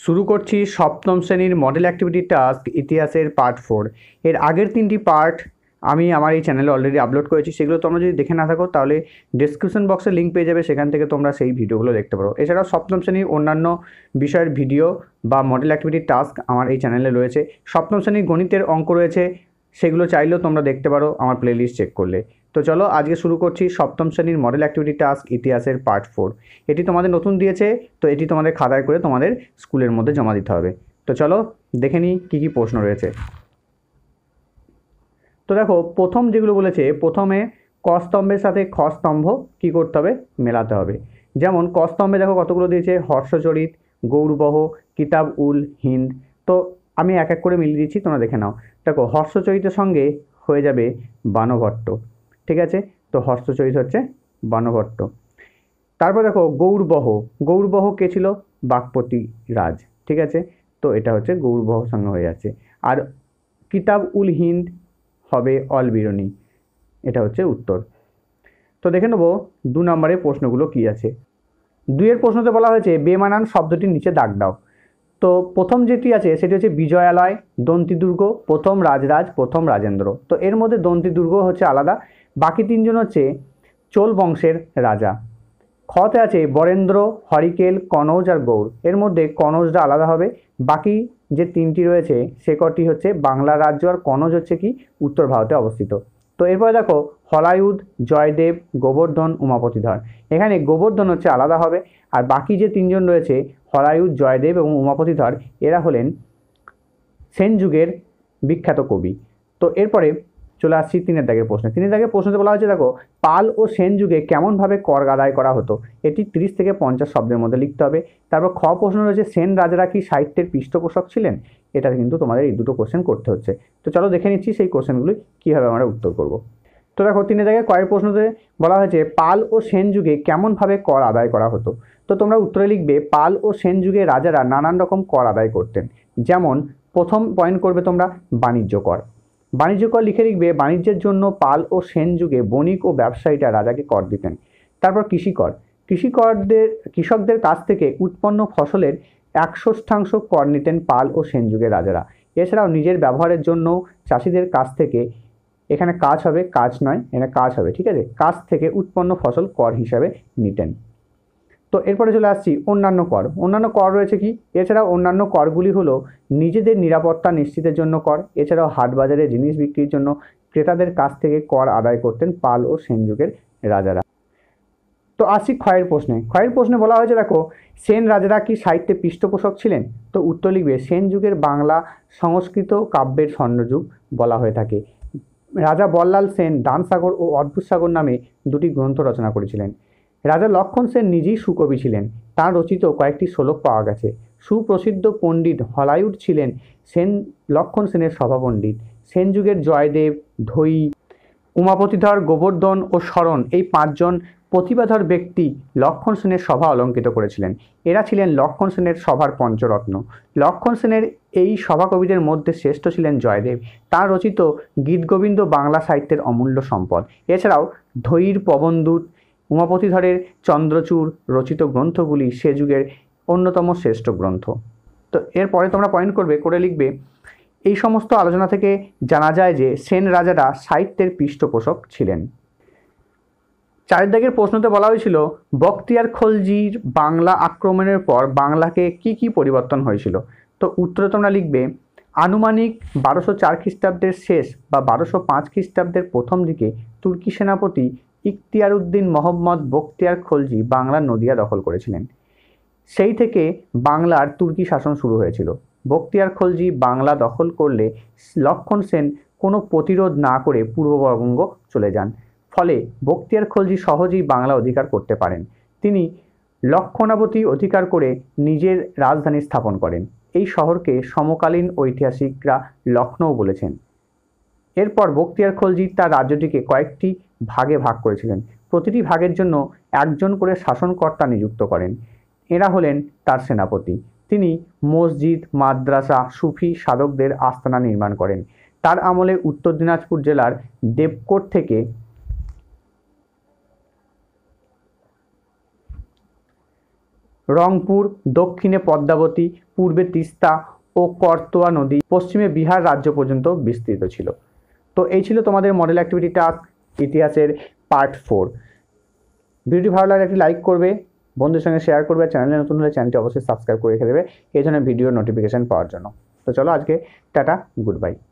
শুরু করছি সপ্তম শ্রেণীর মডেল অ্যাক্টিভিটি টাস্ক ইতিহাসের পার্ট 4। এর আগের 3টি পার্ট আমি আমার এই চ্যানেলে অলরেডি আপলোড করেছি। সেগুলো তোমরা যদি দেখে না থাকো তাহলে ডেসক্রিপশন বক্সে লিঙ্ক পেয়ে যাবে, সেখান থেকে তোমরা সেই ভিডিওগুলো দেখতে পারো। এছাড়াও সপ্তম শ্রেণীর অন্যান্য বিষয়ের ভিডিও বা মডেল অ্যাক্টিভিটি টাস্ক আমার এই চ্যানেলে রয়েছে। সপ্তম শ্রেণীর গণিতের অঙ্ক রয়েছে, সেগুলো চাইলেও তোমরা দেখতে পারো আমার প্লেলিস্ট চেক করলে। তো চলো আজকে শুরু করছি সপ্তম শ্রেণীর মডেল অ্যাক্টিভিটি টাস্ক ইতিহাসের পার্ট 4। এটি তোমাদের নতুন দিয়েছে, তো এটি তোমাদের খাতায় করে তোমাদের স্কুলের মধ্যে জমা দিতে হবে। তো চলো দেখে নিই কী কী প্রশ্ন রয়েছে। তো দেখো প্রথম যেগুলো বলেছে, প্রথমে ক স্তম্ভের সাথে খ স্তম্ভ কী করতে হবে, মেলাতে হবে। যেমন ক স্তম্ভে দেখো কতগুলো দিয়েছে, হর্ষচরিত, গৌরবহ, কিতাব উল হিন্দ। তো আমি এক এক করে মিলিয়ে দিচ্ছি, তোমরা দেখে নাও। দেখো হর্ষচরিতের সঙ্গে হয়ে যাবে বাণভট্ট, ঠিক আছে। তো হর্ষচরিত হচ্ছে বাণভট্ট। তারপর দেখো গৌরবহ, গৌরবহ কে ছিল, বাগপতি রাজ, ঠিক আছে। তো এটা হচ্ছে গৌরবহ সঙ্গে হয়ে যাচ্ছে। আর কিতাব উল হিন্দ হবে অলবিরনি, এটা হচ্ছে উত্তর। তো দেখে নেবো 2 নম্বরের প্রশ্নগুলো কি আছে। 2-এর প্রশ্নতে বলা হয়েছে বেমানান শব্দটির নিচে দাগ দাও। তো প্রথম যেটি আছে সেটি হচ্ছে বিজয়ালয়, দন্তিদুর্গ, প্রথম রাজরাজ, প্রথম রাজেন্দ্র। তো এর মধ্যে দন্তিদুর্গ হচ্ছে আলাদা, বাকি 3জন হচ্ছে চোল বংশের রাজা। খতে আছে বরেন্দ্র, হরিকেল, কনৌজ আর গৌড়। এর মধ্যে কনৌজটা আলাদা হবে, বাকি যে 3টি রয়েছে সে কটি হচ্ছে বাংলা রাজ্য, আর কনৌজ হচ্ছে কি উত্তর ভারতে অবস্থিত। তো এরপরে দেখো হলায়ুধ, জয়দেব, গোবর্ধন, উমাপতিধর। এখানে গোবর্ধন হচ্ছে আলাদা হবে, আর বাকি যে 3জন রয়েছে হলায়ুধ, জয়দেব এবং উমাপতিধর, এরা হলেন সেন যুগের বিখ্যাত কবি। তো এরপরে চলে আসছি 3-এর দাগের প্রশ্নে। 3-এর দাগের প্রশ্নতে বলা হয়েছে দেখো পাল ও সেন যুগে কেমনভাবে কর আদায় করা হতো। এটি 30 থেকে 50 শব্দের মধ্যে লিখতে হবে। তারপর খ প্রশ্ন রয়েছে সেন রাজারা কি সাহিত্যের পৃষ্ঠপোষক ছিলেন। এটা কিন্তু তোমাদের এই দুটো কোশ্চেন করতে হচ্ছে। তো চলো দেখে নিচ্ছি সেই কোশ্চেনগুলি কীভাবে আমরা উত্তর করব। তো দেখো 3-এর দাগের কয়ের প্রশ্নতে বলা হয়েছে পাল ও সেন যুগে কেমনভাবে কর আদায় করা হতো। তো তোমরা উত্তরে লিখবে পাল ও সেন যুগে রাজারা নানান রকম কর আদায় করতেন। যেমন প্রথম পয়েন্ট করবে তোমরা বাণিজ্য কর। বাণিজ্য কর লিখে লিখবে বাণিজ্যের জন্য পাল ও সেন যুগে বণিক ও ব্যবসায়ীরা রাজাকে কর দিতেন। তারপর কৃষিকর, কৃষকদের কাছ থেকে উৎপন্ন ফসলের 1/6 কর নিতেন পাল ও সেন যুগের রাজারা। এছাড়াও নিজের ব্যবহারের জন্য চাষিদের কাছ থেকে, এখানে কাজ হবে কাজ নয়, এখানে কাজ হবে, ঠিক আছে, কাছ থেকে উৎপন্ন ফসল কর হিসাবে নিতেন। তো এরপরে চলে আসছি অন্যান্য কর। অন্যান্য কর রয়েছে কি, এছাড়াও অন্যান্য করগুলি হলো নিজেদের নিরাপত্তা নিশ্চিতের জন্য কর, এছাড়াও হাট বাজারে জিনিস বিক্রির জন্য ক্রেতাদের কাছ থেকে কর আদায় করতেন পাল ও সেন যুগের রাজারা। তো আসি ক্ষয়ের প্রশ্নে। ক্ষয়ের প্রশ্নে বলা হয়েছে দেখো সেন রাজারা কি সাহিত্যে পৃষ্ঠপোষক ছিলেন। তো উত্তর লিখবে সেন যুগের বাংলা সংস্কৃত কাব্যের স্বর্ণযুগ বলা হয়ে থাকে। রাজা বল্লাল সেন দানসাগর ও অদ্ভুত সাগর নামে 2টি গ্রন্থ রচনা করেছিলেন। রাজা লক্ষণ সেন নিজেই সুকবি ছিলেন, তাঁর রচিত কয়েকটি শ্লোক পাওয়া গেছে। সুপ্রসিদ্ধ পণ্ডিত হলায়ুধ ছিলেন সেন লক্ষণ সেনের সভাপণ্ডিত। সেন যুগের জয়দেব, ধৈ, উমাপতিধর, গোবর্ধন ও শরণ এই 5জন প্রতিভাধর ব্যক্তি লক্ষণ সেনের সভা অলঙ্কৃত করেছিলেন। এরা ছিলেন লক্ষণ সেনের সভার পঞ্চরত্ন। লক্ষণ সেনের এই সভাকবিদের মধ্যে শ্রেষ্ঠ ছিলেন জয়দেব, তাঁর রচিত গীতগোবিন্দ বাংলা সাহিত্যের অমূল্য সম্পদ। এছাড়াও ধৈর পবনদূত, উমাপতিধরের চন্দ্রচূড় রচিত গ্রন্থগুলি সে যুগের অন্যতম শ্রেষ্ঠ গ্রন্থ। তো এরপরে তোমরা পয়েন্ট করবে, করে লিখবে এই সমস্ত আলোচনা থেকে জানা যায় যে সেন রাজারা সাহিত্যের পৃষ্ঠপোষক ছিলেন। 4-এর দাগের প্রশ্নতে বলা হয়েছিল বখতিয়ার খলজির বাংলা আক্রমণের পর বাংলাকে কি কি পরিবর্তন হয়েছিল। তো উত্তরে তোমরা লিখবে আনুমানিক 1204 খ্রিস্টাব্দের শেষ বা 1205 খ্রিস্টাব্দের প্রথম দিকে তুর্কি সেনাপতি ইখতিয়ার উদ্দিন মোহাম্মদ বখতিয়ার খলজি বাংলার নদিয়া দখল করেছিলেন। সেই থেকে বাংলার তুর্কি শাসন শুরু হয়েছিল। বখতিয়ার খলজি বাংলা দখল করলে লক্ষণ সেন কোনো প্রতিরোধ না করে পূর্ববঙ্গ চলে যান। ফলে বখতিয়ার খলজি সহজেই বাংলা অধিকার করতে পারেন। তিনি লক্ষণাবতী অধিকার করে নিজের রাজধানী স্থাপন করেন। এই শহরকে সমকালীন ঐতিহাসিকরা লখনৌ বলেছেন। এরপর বখতিয়ার খলজি তার রাজ্যটিকে কয়েকটি ভাগে ভাগ করেছিলেন। প্রতিটি ভাগের জন্য একজন করে শাসনকর্তা নিযুক্ত করেন। এরা হলেন তার সেনাপতি। তিনি মসজিদ, মাদ্রাসা, সুফি সাধকদের আস্তানা নির্মাণ করেন। তার আমলে উত্তর দিনাজপুর জেলার দেবকোট থেকে রংপুর, দক্ষিণে পদ্মাবতী, পূর্বে তিস্তা ও করতোয়া নদী, পশ্চিমে বিহার রাজ্য পর্যন্ত বিস্তৃত ছিল। তো এই ছিল তোমাদের মডেল অ্যাক্টিভিটি টাস্ক ইতিহাসের পার্ট 4। ভিডিওটি ভালো লাগলে একটি লাইক করবে, বন্ধুদের সঙ্গে শেয়ার করবে, চ্যানেলে নতুন হলে চ্যানেলটি অবশ্যই সাবস্ক্রাইব করে রেখে দেবে এই ধরনের ভিডিও নোটিফিকেশান পাওয়ার জন্য। তো চলো আজকে টাটা, গুড বাই।